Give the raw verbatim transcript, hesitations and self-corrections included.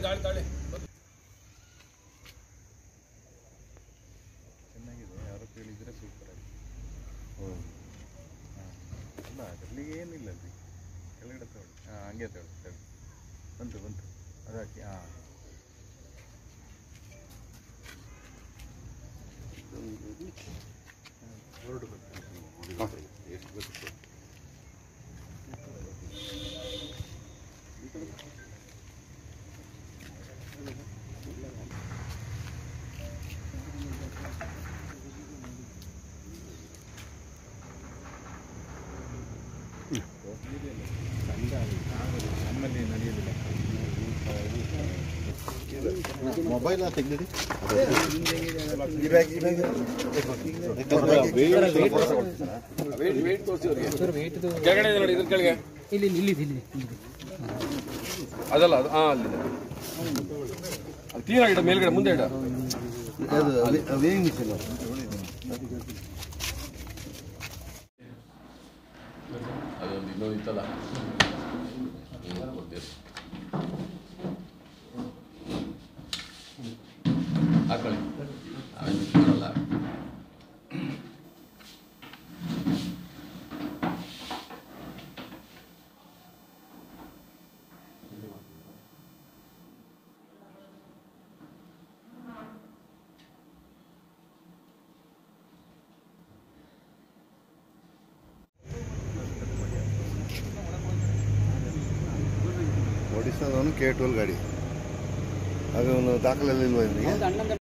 ಗಾಳಿ ಗಾಳಿ ಚೆನ್ನಾಗಿದೆ. ಯಾರು ಕೇಳಿದರೆ ಸೂಪರ್ ಆಗಿ. ಹ್ಞೂ ಅಲ್ಲ ಅದರಲ್ಲಿ ಏನಿಲ್ಲ ರೀ. ಕೆಳಗಡೆ ತಗೊಳ್ಳಿ. ಹಾಂ ಹಂಗೆ ತಗೊಳ್ಳಿ ತಗೊಳ್ಳಿ ಬಂತು ಬಂತು ಅದು ಹಾಕಿ. ಹಾಂ ಹೊರಡು ಬಂತು ಎಷ್ಟು ಬರುತ್ತೆ. ನಮ್ಮಲ್ಲಿ ನಡೆಯೋದಿಲ್ಲ. ಮೊಬೈಲ್ ತೆಗೆದಿರಿ ಕೆಳಗಡೆ ನೋಡಿ ಇದ್ರ ಕೆಳಗೆ ಇಲ್ಲಿ ಇಲ್ಲಿ ಇಲ್ಲಿ ಅದಲ್ಲ ಅದು ಹಾಂ ಅಲ್ಲಿದೆ ಅದು ತೀರಾ ಇಡ ಮೇಲ್ಗಡೆ ಮುಂದೆ ಇಡ ವೇಯಿಂಗ್ ಮಿಷನ್ ಅದೊಂದು ಇನ್ನೊಂದು ಇತ್ತಲ್ಲ ಹಾಕೊಳ್ಳಿ ಅಲ್ಲ ಓಡಿಸೋದವನು ಕೆ ಟ್ವೆಲ್ ಗಾಡಿ ಅದು ದಾಖಲೆಲ್ಲ ಇಲ್ವಾ ಇವನಿಗೆ?